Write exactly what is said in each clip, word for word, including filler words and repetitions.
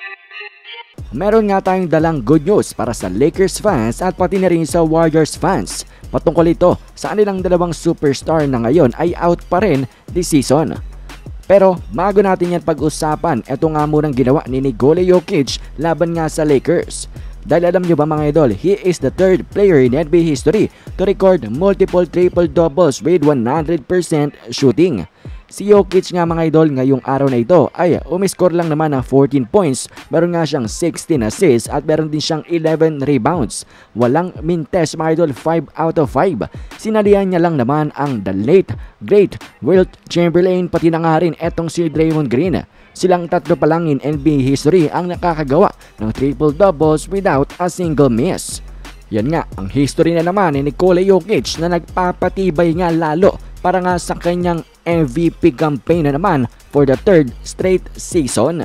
Meron nga tayong dalang good news para sa Lakers fans at pati na rin sa Warriors fans. Patungkol ito sa kanilang dalawang superstar na ngayon ay out pa rin this season. Pero bago natin yan pag-usapan, ito nga munang ginawa ni Nikola Jokic laban nga sa Lakers. Dahil alam nyo ba mga idol, he is the third player in N B A history to record multiple triple-doubles with one hundred percent shooting. Si Jokic nga mga idol ngayong araw na ito ay umiscore lang naman ng fourteen points, meron nga siyang sixteen assists at meron din siyang eleven rebounds. Walang mintes mga idol, five out of five. Sinalihan niya lang naman ang the late, great Wilt Chamberlain pati na nga rin etong si Draymond Green. Silang tatlo pa lang in N B A history ang nakakagawa ng triple-doubles without a single miss. Yan nga, ang history na naman ni Nikola Jokic na nagpapatibay nga lalo para nga sa kanyang M V P campaign na naman for the third straight season.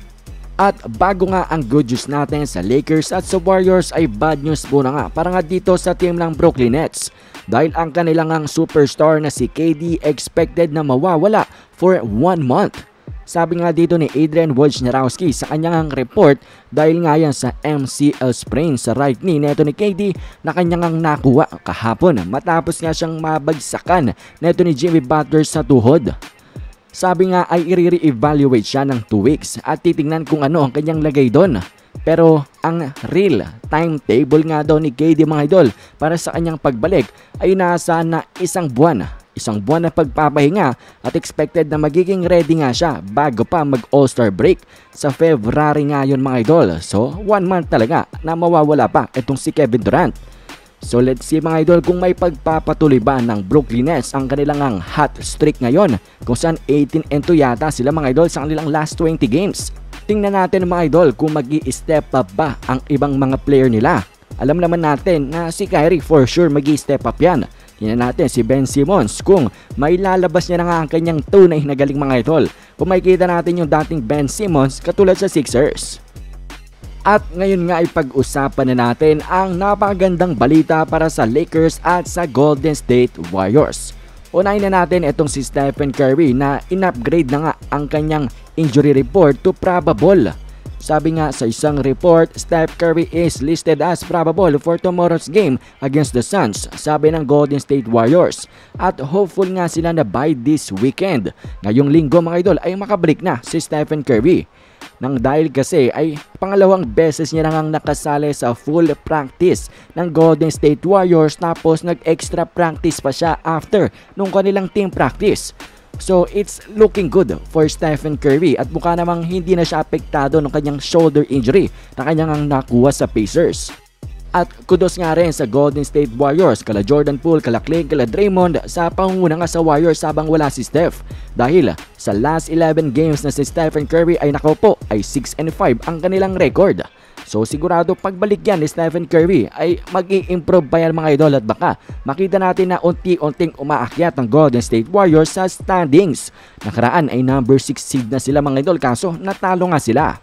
At bago nga ang good news natin sa Lakers at sa Warriors ay bad news muna nga para nga dito sa team ng Brooklyn Nets. Dahil ang kanilang ang superstar na si K D expected na mawawala for one month. Sabi nga dito ni Adrian Wojnarowski sa kanyang report dahil nga yan sa M C L sprain sa right knee neto ni K D na kanyang nakuha kahapon matapos nga siyang mabagsakan neto ni Jimmy Butler sa tuhod. Sabi nga ay i-re-evaluate siya ng two weeks at titingnan kung ano ang kanyang lagay doon. Pero ang real timetable nga daw ni K D mga idol para sa kanyang pagbalik ay nasa na isang buwan. Isang buwan na pagpapahinga at expected na magiging ready nga siya bago pa mag All-Star break sa February nga yun mga idol. So one month talaga na mawawala pa itong si Kevin Durant. So let's see mga idol kung may pagpapatuloy ba ng Brooklyn Nets ang kanilang ang hot streak ngayon kung saan eighteen and two yata sila mga idol sa kanilang last twenty games. Tingnan natin mga idol kung magi-step up ba ang ibang mga player nila. Alam naman natin na si Kyrie for sure magi-step up yan. Tingnan natin si Ben Simmons kung may lalabas niya na nga ang kanyang tunay na galing mga idol. Kung makikita natin yung dating Ben Simmons katulad sa Sixers. At ngayon nga ay pag-usapan na natin ang napakagandang balita para sa Lakers at sa Golden State Warriors. Unahin na natin itong si Stephen Curry na in-upgrade na nga ang kanyang injury report to probable. Sabi nga sa isang report, Steph Curry is listed as probable for tomorrow's game against the Suns, sabi ng Golden State Warriors. At hopeful nga sila na by this weekend, ngayong linggo mga idol, ay makabalik na si Stephen Curry. Nang dahil kasi ay pangalawang beses niya nang nakasali sa full practice ng Golden State Warriors tapos nag-extra practice pa siya after nung kanilang team practice. So it's looking good for Stephen Curry at mukha namang hindi na siya apektado ng kanyang shoulder injury na kanyang nakuha sa Pacers. At kudos nga rin sa Golden State Warriors, kala Jordan Poole, kala Klay, kala Draymond sa pangunguna nga sa Warriors habang wala si Steph. Dahil sa last eleven games na si Stephen Curry ay nakaupo ay six and five ang kanilang record. So sigurado pagbalik yan ni Stephen Curry ay mag-i-improve pa yan mga idol at baka makita natin na unti-unting umaakyat ang Golden State Warriors sa standings. Nakaraan ay number six seed na sila mga idol kaso natalo nga sila.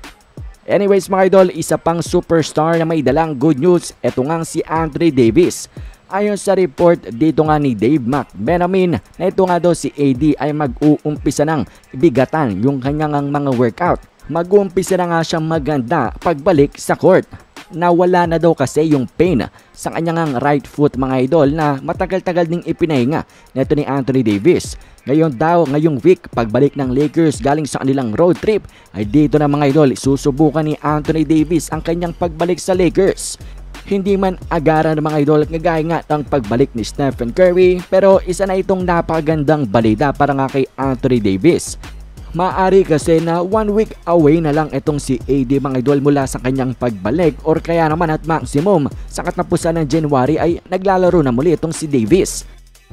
Anyways mga idol, isa pang superstar na may dalang good news, eto nga si Anthony Davis. Ayon sa report dito nga ni Dave McBenamin na ito nga daw si A D ay mag-uumpisa ng bigatan yung kanyang mga workout. Mag-uumpisa na nga siyang maganda pagbalik sa court. Nawala na daw kasi yung pain sa kanyang right foot mga idol na matagal-tagal ding ipinahinga neto ni Anthony Davis. Ngayon daw, ngayong week, pagbalik ng Lakers galing sa kanilang road trip ay dito na mga idol, susubukan ni Anthony Davis ang kanyang pagbalik sa Lakers. Hindi man agaran ng mga idol kagaya nga ng pagbalik ni Stephen Curry, pero isa na itong napakagandang balita para nga kay Anthony Davis. Maari kasi na one week away na lang itong si A D mga idol mula sa kanyang pagbalik or kaya naman at maximum sa katapusan ng January ay naglalaro na muli itong si Davis.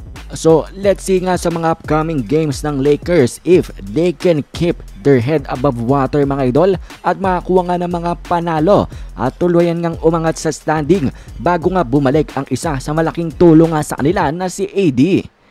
So let's see nga sa mga upcoming games ng Lakers if they can keep their head above water mga idol at makakuha nga ng mga panalo at tuluyan ngang umangat sa standing bago nga bumalik ang isa sa malaking tulong nga sa kanila na si A D.